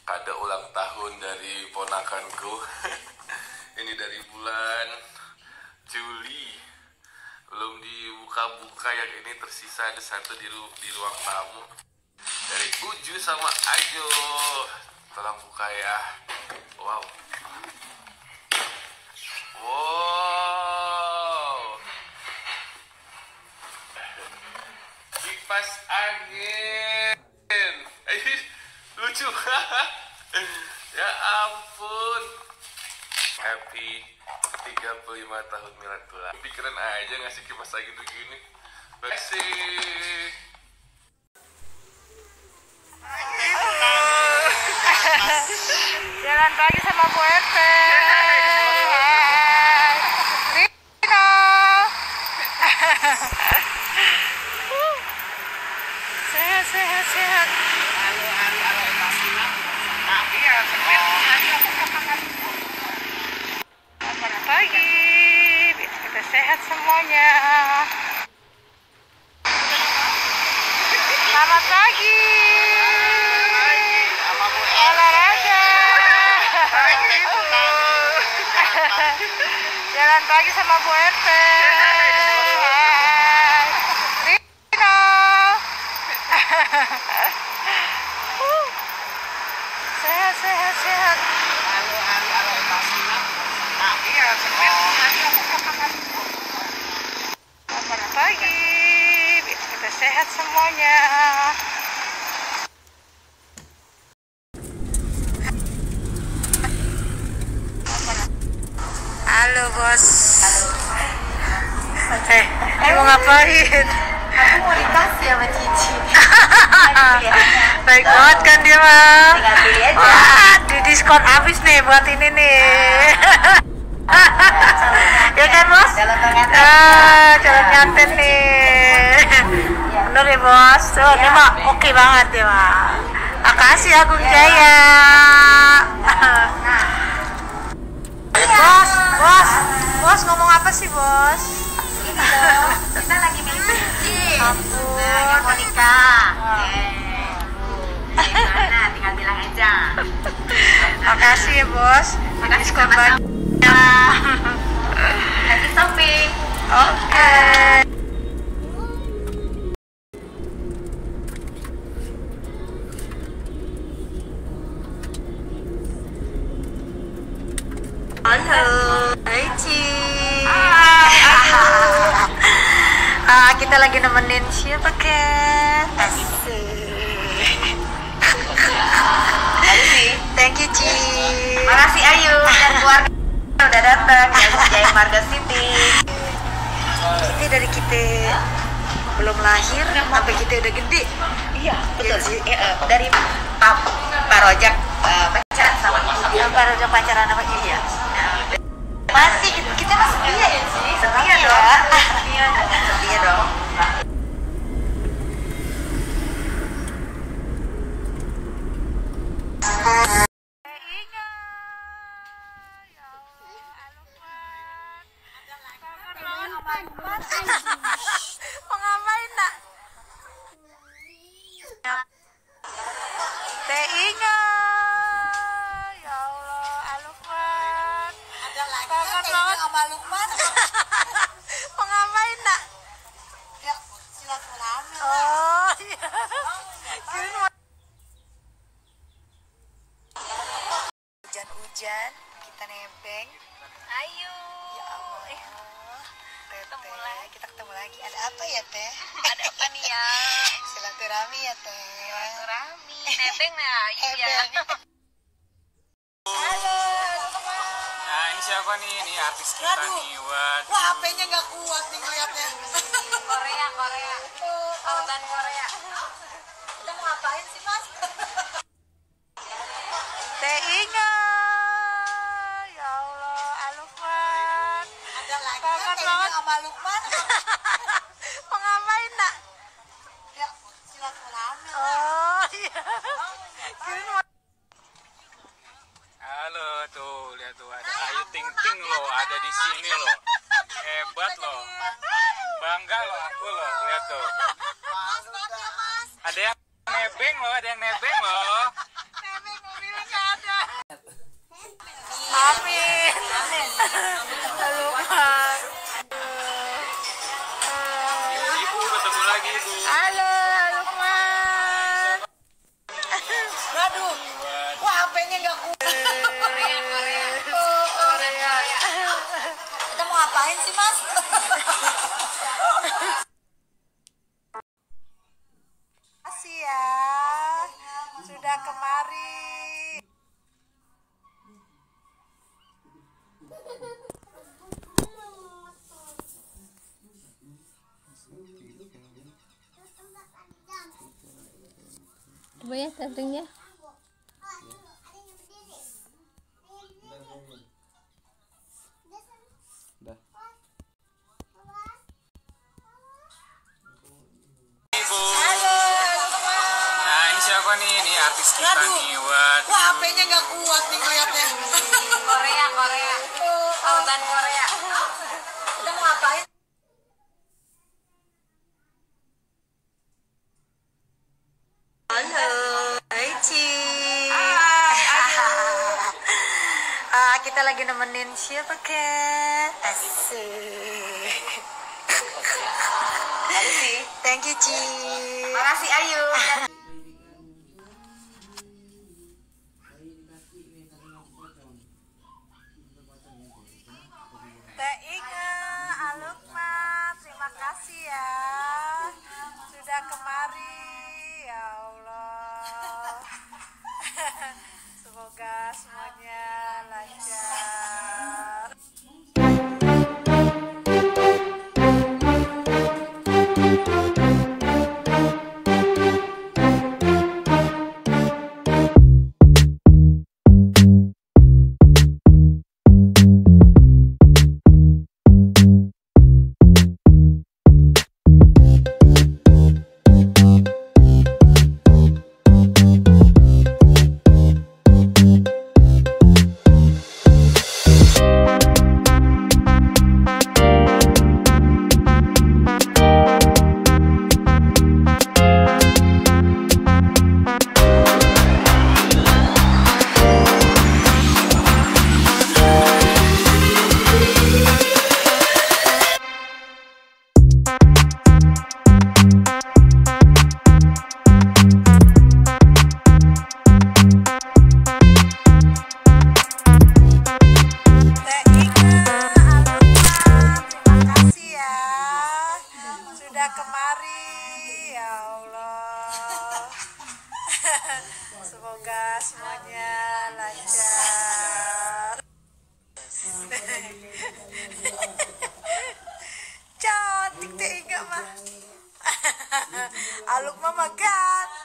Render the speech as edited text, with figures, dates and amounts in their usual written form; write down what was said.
Ada ulang tahun dari ponakanku. Ini dari bulan Juli, belum dibuka-buka. Yang ini tersisa ada satu di ruang tamu dari Uju sama Ajo. Tolong buka ya. Wow, wow, kipas angin. Lucu. Ya ampun. Happy 35 tahun milad tulang. Pikiran aja ngasih kipas angin begini. Kasih. Jalan pagi sama Bu RT. Rino. Sehat, sehat, sehat. Selamat pagi. Kita sehat semuanya. Selamat pagi. Olahraga. Jalan pagi sama Bu RT. Rino. Sehat, sehat, sehat. Selamat pagi. Kita sehat semuanya. Halo bos. Halo. Mau ngapain? Aku mau dikasih sama Cici. Baik banget kan dia mah. Tinggal pilih aja. Wah, di diskon habis nih buat ini nih. Ya kan bos? Jalan nyanten nih. Bener ya bos. Tuh, ini mah oke banget ya mah. Makasih Agung Jaya. Bos ngomong apa sih bos? Ini loh, kita lagi milih Cici. Ampun. Nah, yang mau nikah. Gimana? Tinggal bilang aja. Makasih ya bos. Makasih Diskon sama-sama. banyak. Lagi shopping. Oke. Halo, hai Ci. Kita lagi nemenin siapa Ken? Asik. Ayo sih. Thank you Ci. Makasih Ayu dan keluarga udah datang ya Jaya Marga City. Kita dari kita belum lahir sampai kita udah gede. Iya, betul. Iya, Ci. Dari Pak Rojak pacaran sama Ibu. Sampai udah pacaran sama iya. Masih kita masih setia ya sih. Setia dong. Setia dong. Mau ngapain nak? Teh Inga. Ya Allah, Alukman. Ada lagi Kangen banget sama Lukman. Mau ngapain nak? Ya, silaturahmi. Oh iya. Kirain mau hujan-hujan, kita nebeng. Ayo. Ya Allah. Teteh, kita ketemu lagi. Ada apa ya teh? Ada apa nih ya? Silaturahmi ya teh. Silaturahmi. Nebeng ya, iya. Halo. Nah ini siapa nih? Ini artis kita nih. Wah, HP-nya nggak kuat nih ngeliatnya. Korea. Korban Korea. Kita mau ngapain sih, Mas? Teh Inga. Ya Allah, Alukman. Ada lagi Kangen kan banget sama Lukman. Mau ngapain nak? Ya, silaturahmi. Oh iya. Kirain mau Halo tuh, lihat tuh ada Ayu Ting Ting loh, ada di sini loh. Hebat loh. Bangga loh aku loh, lihat tuh. Mas, maaf ya, Mas. Ada yang nebeng loh, ada yang nebeng loh. Nebeng mobilnya buat Wah, HP-nya nggak kuat. Korea. Kita mau ngapain sih, Mas? Makasih ya sudah kemari. Coba ya tethering ya. ibu. Nah ini siapa nih? Ini artis kita nih. Wah, HP-nya nggak kuat nih ngeliatnya. Korea. Korban Korea. Kita mau ngapain? Halo, hai Ci. Kita lagi nemenin siapa Ken? Asik. Thank you Ci. Makasih Ayu. Teh Inge, Alukma, terima kasih ya sudah kemari. Ya Allah, semoga semuanya lancar. Kemari, ya Allah, semoga semuanya lancar. Cantik deh Iga mah. Aluk mama ganteng.